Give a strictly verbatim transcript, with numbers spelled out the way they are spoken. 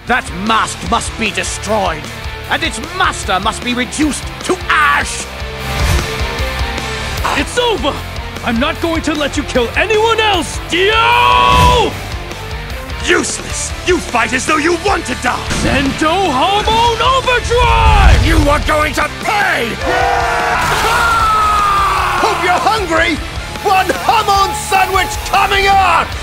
That mask must be destroyed, and its master must be reduced to ash! It's over! I'm not going to let you kill anyone else, Dio! Useless! You fight as though you want to die! Sendo Hormone Overdrive! You are going to pay! Hope you're hungry! One hormone sandwich coming up!